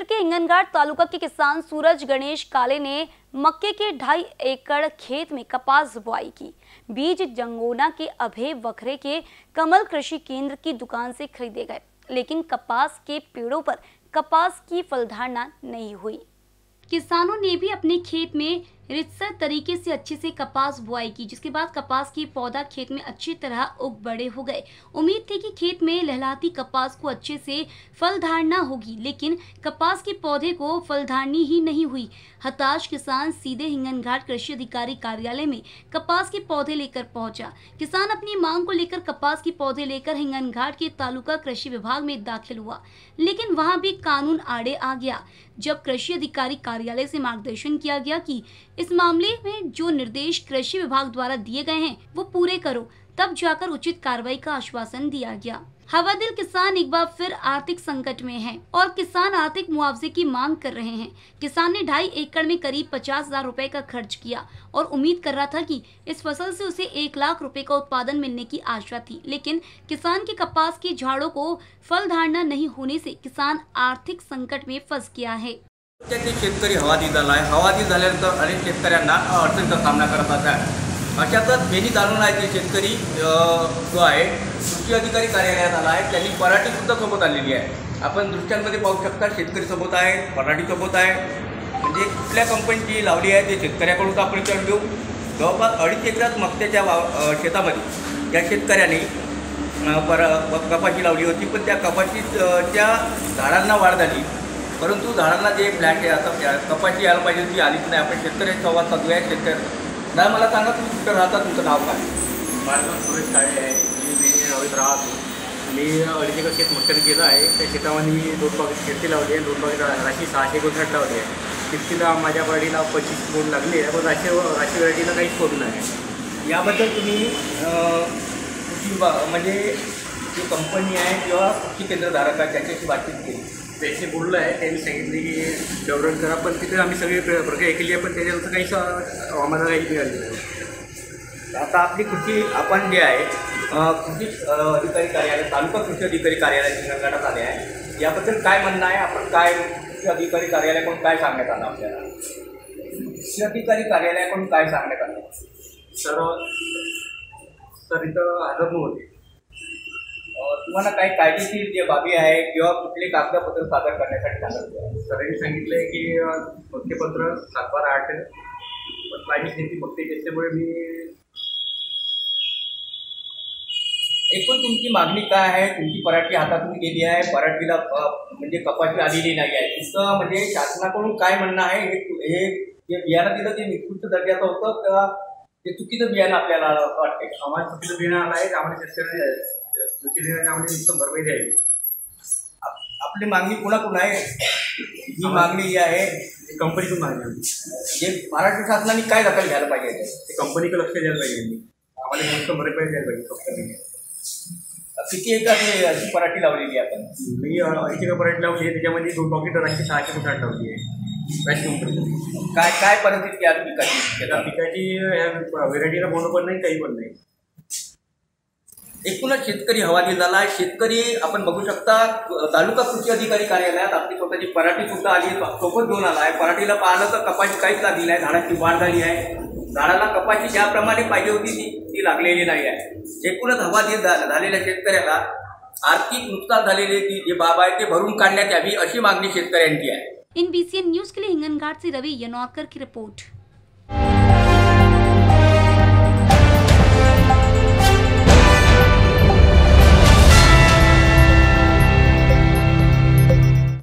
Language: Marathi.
के हिंगनघाट तालुका के किसान सूरज गणेश काले ने मक्के के 2.5 एकड़ खेत में कपास बुआई की। बीज जंगोना के अभय वखरे के कमल कृषि केंद्र की दुकान से खरीदे गए, लेकिन कपास के पेड़ों पर कपास की फलधारणा नहीं हुई। किसानों ने भी अपने खेत में रितसर तरीके से अच्छे से कपास बुआई की, जिसके बाद कपास की पौधा खेत में अच्छी तरह उग बड़े हो गए। उम्मीद थी कि खेत में लहलाती कपास को अच्छे से फल धारणा होगी, लेकिन कपास के पौधे को फल धारणी ही नहीं हुई। हताश किसान सीधे हिंगनघाट कृषि अधिकारी कार्यालय में कपास के पौधे लेकर पहुंचा। किसान अपनी मांग को लेकर कपास के पौधे लेकर हिंगनघाट के तालुका कृषि विभाग में दाखिल हुआ, लेकिन वहां भी कानून आड़े आ गया। जब कृषि अधिकारी कार्यालय से मार्गदर्शन किया गया कि इस मामले में जो निर्देश कृषि विभाग द्वारा दिए गए हैं वो पूरे करो, तब जाकर उचित कार्रवाई का आश्वासन दिया गया। हवादिल किसान एक बार फिर आर्थिक संकट में हैं और किसान आर्थिक मुआवजे की मांग कर रहे हैं। किसान ने 2.5 एकड़ में करीब 50,000 रुपए का खर्च किया और उम्मीद कर रहा था कि इस फसल से उसे 1 लाख रुपए का उत्पादन मिलने की आशा थी, लेकिन किसान के कपास की झाड़ों को फल धारणा नहीं होने से किसान आर्थिक संकट में फंस गया है। शेतकरी हवालदिल झाला आहे। हवालदिल झाल्यानंतर अनेक शेतकऱ्यांना अडचणीचा सामना करत आहे। अशातच बेनी तालुका येथील शेतकरी जो आहे कृषी अधिकारी कार्यालयात आला आहे। त्यांनी पराठी सुद्धा सोबत आलेली आहे। आपण दृश्यांमध्ये पाहू शकता, शेतकरी सोबत आहे, पराठी सोबत आहे। म्हणजे कुठल्या कंपनीची लावली आहे ते शेतकऱ्याकडून आपण विचारून घेऊ। जवळपास 2.5 एकरात मक्याच्या शेतामध्ये या शेतकऱ्याने कपाशी लावली होती, पण त्या कपाशीच्या झाडांना वाढ झाली, परंतु झाडांना जे फ्लॅट आहे आता कपाशी यायला पाहिजे ती आलीच नाही। आपण शेतकऱ्यांशी संवाद साधूया। शेतकरी नाही, मला सांगा तुम्ही कुठं राहता, तुमचं नाव काय? माझं नाव सुरेश काळे आहे। मी नवीन राहतो। मी 2.5 एकर शेत मक्याचं केलं आहे। त्या शेतामध्ये मी 2 बाग शेती लावली आहे। 2 बाग राशी 659 लावली आहे। तितकीला माझ्या वाढीला 25 बोंड लागली आहे, पण राशी व्हरायटीला काहीच होत नाही। याबद्दल तुम्ही म्हणजे जी कंपनी आहे किंवा कृषी केंद्रधारक आहे त्याच्याशी बातचीत केली? त्याचे बोललं आहे, त्यांनी सांगितले की डेव्हलप करा, पण तिथे आम्ही सगळी प्रक्रिया केली आहे, पण त्याच्यानंतर काहीच आम्हाला काही मिळालं नाही। आता आपली कृषी आपण जे आहे कृषी अधिकारी कार्यालय तालुका कृषी अधिकारी कार्यालय हिंगणघाटात आले आहे, याबद्दल काय म्हणणं आहे? आपण काय कृषी अधिकारी कार्यालयाकडून काय सांगण्यात आलं आपल्याला? कृषी अधिकारी कार्यालयाकडून काय सांगण्यात आलं? सर इथं हजर नव्हते। तुम्हाला काही कायदेशीर जे बाबी आहे किंवा कुठले कागदपत्र सादर करण्यासाठी सांगितलं? सरांनी सांगितलं आहे की मक्तेपत्र 7/8, पण माझी शेती मक्ते त्याच्यामुळे मी एकूण तुमची मागणी काय आहे? तुमची पराठी हातातून गेली आहे, पराठीला म्हणजे कपाशी आलेली नाही आहे, तिथं म्हणजे शासनाकडून काय म्हणणं आहे? हे जे बियाणं दिलं ते निकृष्ट दर्जाचं होतं का ते चुकीचं बियाणं आपल्याला वाटते? आम्हाला चुकीचं बियाणं आलं आहे, आम्हाला शेतकऱ्यांनी नुकसान भरपाई द्यावी। आपली मागणी कुणाकडून आहे? ही मागणी जी आहे कंपनीकडून मागणी होती। जे महाराष्ट्र शासनाने काय दखल घ्यायला पाहिजे? ते कंपनीकडे लक्ष द्यायला पाहिजे, आम्हाला नुकसान भरपाई द्यायला पाहिजे कंपनीने। किती एकर अशी पराठी लावलेली आहे आपण? मी 2.5 एकर पराठी लावली आहे, त्याच्यामध्ये 2 पॉकेट राशी 659 लावली आहे राशी कंपनी। काय परिस्थिती आहे पिकाची? पिकाची व्हेरायटीला बोंड पण नाही, काही पण नाही। एकूणच शेतकरी हवालदिल झाला आहे। शेतकरी आपण बघू शकता, तालुका कृषी अधिकारी कार्यालयात आपली स्वतःची पराठी सुद्धा आली, सोबत घेऊन आला आहे। पराठीला पाहिलं तर कपाशी काहीच लागली नाही, झाडाची वाढ झाली आहे, झाडाला कपाशी ज्याप्रमाणे पाहिजे होती ती लागलेली नाही आहे। एकूणच हवालदिल झालेल्या शेतकऱ्याला आर्थिक नुकसान झालेले जे बाब आहे ते भरून काढण्यात यावी अशी मागणी शेतकऱ्यांची आहे। इन BCN न्यूज के लिए हिंगनघाट से रवि यनौकर की रिपोर्ट।